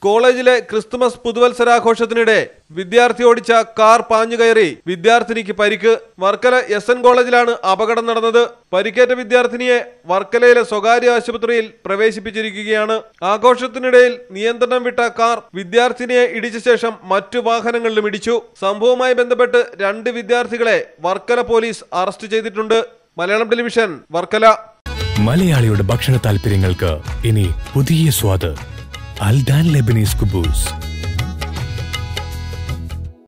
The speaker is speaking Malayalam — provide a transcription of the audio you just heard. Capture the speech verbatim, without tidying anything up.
കോളേജിലെ ക്രിസ്തുമസ് പുതുവത്സരാഘോഷത്തിനിടെ വിദ്യാർത്ഥി ഓടിച്ച കാർ പാഞ്ഞുകയറി വിദ്യാർത്ഥിനിക്ക് പരിക്ക്. വർക്കല എസ് എൻ കോളേജിലാണ് അപകടം നടന്നത്. പരിക്കേറ്റ വിദ്യാർത്ഥിനിയെ വർക്കലയിലെ സ്വകാര്യ ആശുപത്രിയിൽ പ്രവേശിപ്പിച്ചിരിക്കുകയാണ്. ആഘോഷത്തിനിടയിൽ നിയന്ത്രണം വിട്ട കാർ വിദ്യാർത്ഥിനിയെ ഇടിച്ച ശേഷം മറ്റു വാഹനങ്ങളിലും ഇടിച്ചു. സംഭവവുമായി ബന്ധപ്പെട്ട് രണ്ട് വിദ്യാർത്ഥികളെ വർക്കല പോലീസ് അറസ്റ്റ് ചെയ്തിട്ടുണ്ട്. മലയാളം ടെലിവിഷൻ, വർക്കല. മലയാളിയുടെ ഭക്ഷണ താല്പര്യങ്ങൾക്ക് ഇനി പുതിയ സ്വാദ്. അൽദാൻ ലെബനീസ് കുബൂസ്.